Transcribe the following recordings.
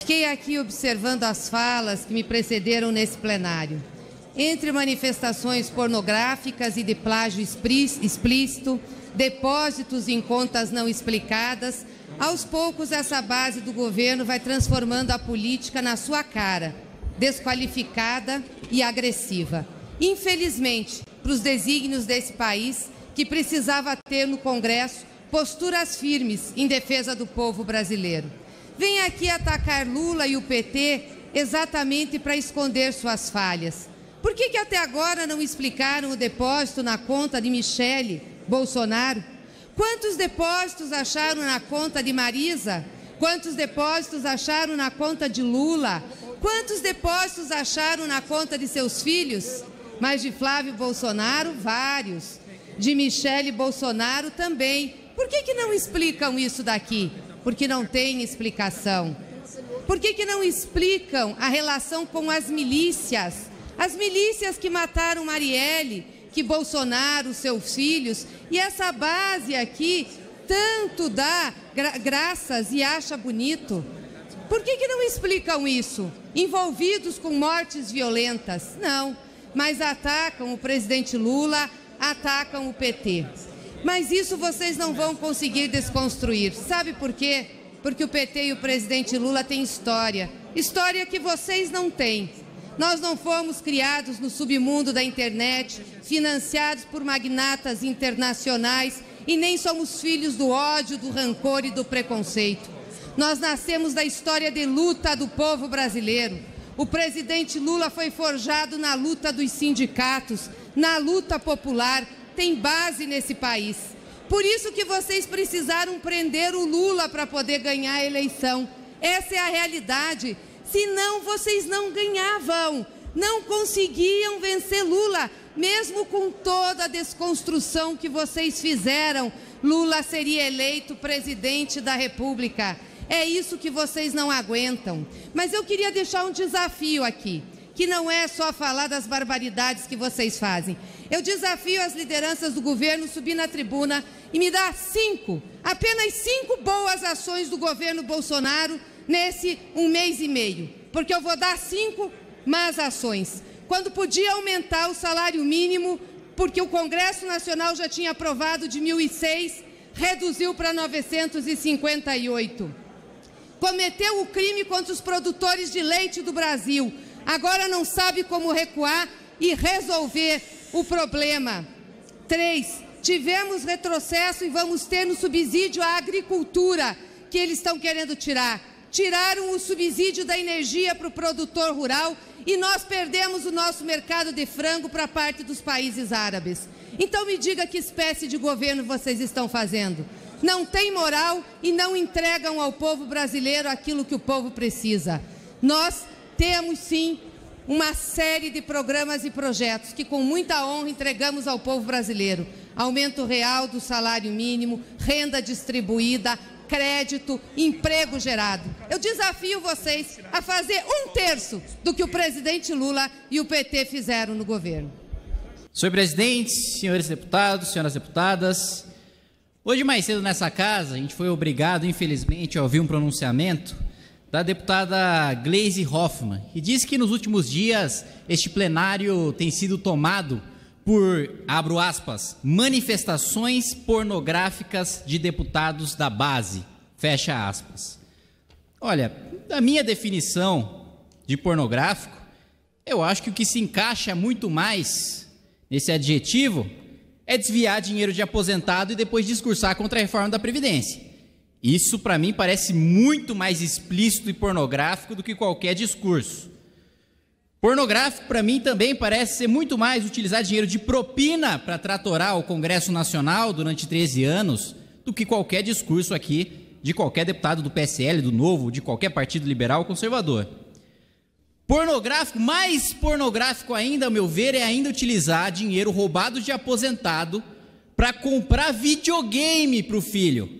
Fiquei aqui observando as falas que me precederam nesse plenário. Entre manifestações pornográficas e de plágio explícito, depósitos em contas não explicadas, aos poucos essa base do governo vai transformando a política na sua cara, desqualificada e agressiva. Infelizmente, para os desígnios desse país, que precisava ter no Congresso posturas firmes em defesa do povo brasileiro. Vem aqui atacar Lula e o PT exatamente para esconder suas falhas. Por que até agora não explicaram o depósito na conta de Michele Bolsonaro? Quantos depósitos acharam na conta de Marisa? Quantos depósitos acharam na conta de Lula? Quantos depósitos acharam na conta de seus filhos? Mas de Flávio Bolsonaro, vários. De Michele Bolsonaro também. Por que não explicam isso daqui? Porque não tem explicação. Por que não explicam a relação com as milícias? As milícias que mataram Marielle, que Bolsonaro, seus filhos, e essa base aqui tanto dá graças e acha bonito. Por que não explicam isso? Envolvidos com mortes violentas? Não, mas atacam o presidente Lula, atacam o PT. Mas isso vocês não vão conseguir desconstruir. Sabe por quê? Porque o PT e o presidente Lula têm história. História que vocês não têm. Nós não fomos criados no submundo da internet, financiados por magnatas internacionais e nem somos filhos do ódio, do rancor e do preconceito. Nós nascemos da história de luta do povo brasileiro. O presidente Lula foi forjado na luta dos sindicatos, na luta popular, tem base nesse país. Por isso que vocês precisaram prender o Lula para poder ganhar a eleição. Essa é a realidade. Senão vocês não ganhavam, não conseguiam vencer Lula, mesmo com toda a desconstrução que vocês fizeram. Lula seria eleito presidente da República. É isso que vocês não aguentam. Mas eu queria deixar um desafio aqui, que não é só falar das barbaridades que vocês fazem. Eu desafio as lideranças do governo subir na tribuna e me dar apenas 5 boas ações do governo Bolsonaro nesse 1 mês e meio, porque eu vou dar 5 más ações. Quando podia aumentar o salário mínimo, porque o Congresso Nacional já tinha aprovado de 1.006, reduziu para 958. Cometeu o crime contra os produtores de leite do Brasil. Agora não sabe como recuar e resolver o problema. 3, tivemos retrocesso e vamos ter no subsídio à agricultura, que eles estão querendo tirar. Tiraram o subsídio da energia para o produtor rural e nós perdemos o nosso mercado de frango para parte dos países árabes. Então me diga que espécie de governo vocês estão fazendo. Não tem moral e não entregam ao povo brasileiro aquilo que o povo precisa. Nós temos sim uma série de programas e projetos que com muita honra entregamos ao povo brasileiro. Aumento real do salário mínimo, renda distribuída, crédito, emprego gerado. Eu desafio vocês a fazer 1/3 do que o presidente Lula e o PT fizeram no governo. Senhor presidente, senhores deputados, senhoras deputadas, hoje mais cedo nessa casa a gente foi obrigado, infelizmente, a ouvir um pronunciamento da deputada Gleisi Hoffmann, que disse que nos últimos dias este plenário tem sido tomado por, abro aspas, manifestações pornográficas de deputados da base, fecha aspas. Olha, da minha definição de pornográfico, eu acho que o que se encaixa muito mais nesse adjetivo é desviar dinheiro de aposentado e depois discursar contra a reforma da Previdência. Isso, para mim, parece muito mais explícito e pornográfico do que qualquer discurso. Pornográfico, para mim, também parece ser muito mais utilizar dinheiro de propina para tratorar o Congresso Nacional durante 13 anos do que qualquer discurso aqui de qualquer deputado do PSL, do Novo, de qualquer partido liberal ou conservador. Pornográfico, mais pornográfico ainda, ao meu ver, é ainda utilizar dinheiro roubado de aposentado para comprar videogame para o filho.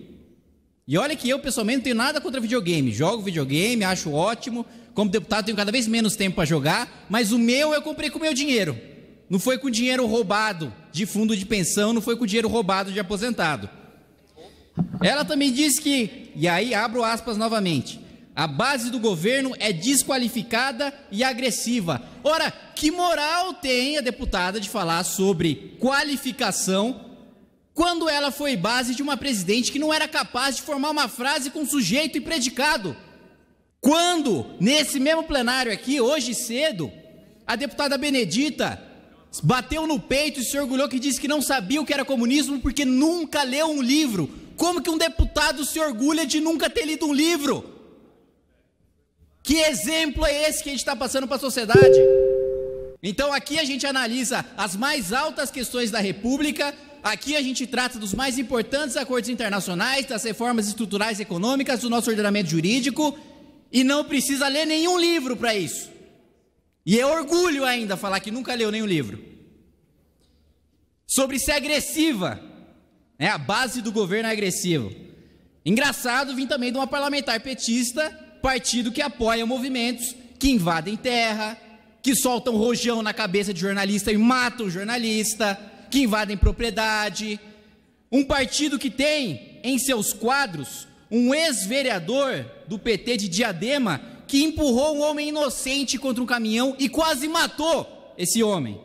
E olha que eu, pessoalmente, não tenho nada contra videogame. Jogo videogame, acho ótimo. Como deputado, tenho cada vez menos tempo para jogar, mas o meu eu comprei com o meu dinheiro. Não foi com dinheiro roubado de fundo de pensão, não foi com dinheiro roubado de aposentado. Ela também disse que, e aí abro aspas novamente, A base do governo é desqualificada e agressiva. Ora, que moral tem a deputada de falar sobre qualificação quando ela foi base de uma presidente que não era capaz de formar uma frase com sujeito e predicado? Quando, nesse mesmo plenário aqui, hoje cedo, a deputada Benedita bateu no peito e se orgulhou que disse que não sabia o que era comunismo porque nunca leu um livro. Como que um deputado se orgulha de nunca ter lido um livro? Que exemplo é esse que a gente está passando para a sociedade? Então aqui a gente analisa as mais altas questões da República, aqui a gente trata dos mais importantes acordos internacionais, das reformas estruturais e econômicas, do nosso ordenamento jurídico, e não precisa ler nenhum livro para isso. E é orgulho ainda falar que nunca leu nenhum livro. Sobre ser agressiva, né? A base do governo é agressivo. Engraçado vir também de uma parlamentar petista, partido que apoia movimentos que invadem terra, que soltam rojão na cabeça de jornalista e matam jornalista, que invadem propriedade. Um partido que tem em seus quadros um ex-vereador do PT de Diadema que empurrou um homem inocente contra um caminhão e quase matou esse homem.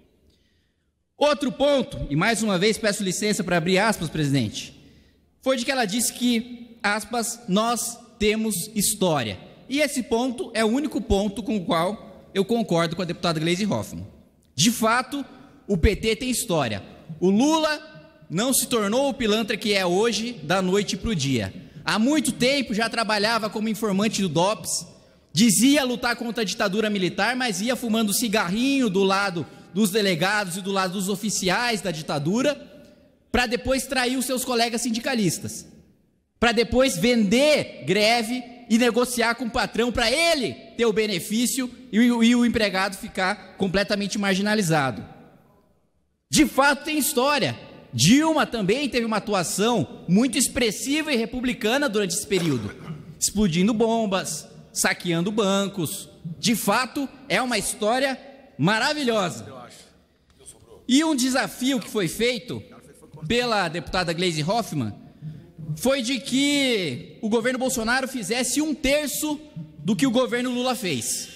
Outro ponto, e mais uma vez peço licença para abrir aspas, presidente, foi de que ela disse que, aspas, nós temos história. E esse ponto é o único ponto com o qual eu concordo com a deputada Gleisi Hoffmann. De fato, o PT tem história. O Lula não se tornou o pilantra que é hoje da noite para o dia. Há muito tempo já trabalhava como informante do DOPS, dizia lutar contra a ditadura militar, mas ia fumando cigarrinho do lado dos delegados e do lado dos oficiais da ditadura, para depois trair os seus colegas sindicalistas, para depois vender greve e negociar com o patrão para ele ter o benefício e o empregado ficar completamente marginalizado. De fato tem história. Dilma também teve uma atuação muito expressiva e republicana durante esse período, explodindo bombas, saqueando bancos. De fato, é uma história maravilhosa. E um desafio que foi feito pela deputada Gleisi Hoffmann foi de que o governo Bolsonaro fizesse 1/3 do que o governo Lula fez.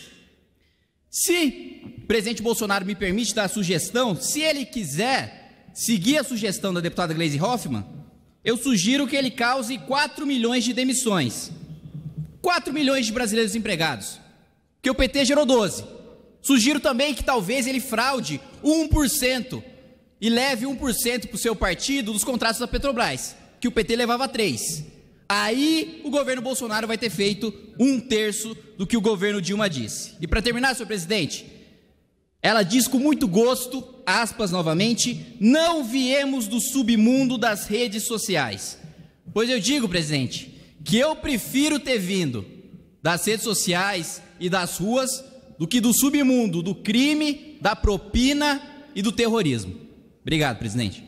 Se o presidente Bolsonaro me permite dar a sugestão, se ele quiser seguir a sugestão da deputada Gleisi Hoffmann, eu sugiro que ele cause 4 milhões de demissões. 4 milhões de brasileiros desempregados, que o PT gerou 12. Sugiro também que talvez ele fraude 1% e leve 1% para o seu partido dos contratos da Petrobras, que o PT levava 3%. Aí o governo Bolsonaro vai ter feito 1/3 do que o governo Dilma disse. E para terminar, senhor presidente, ela diz com muito gosto, aspas novamente, não viemos do submundo das redes sociais. Pois eu digo, presidente, que eu prefiro ter vindo das redes sociais e das ruas do que do submundo, do crime, da propina e do terrorismo. Obrigado, presidente.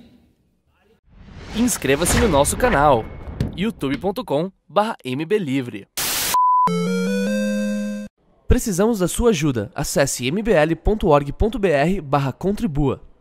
Inscreva-se no nosso canal, youtube.com/mblivre. Precisamos da sua ajuda. Acesse mbl.org.br/contribua.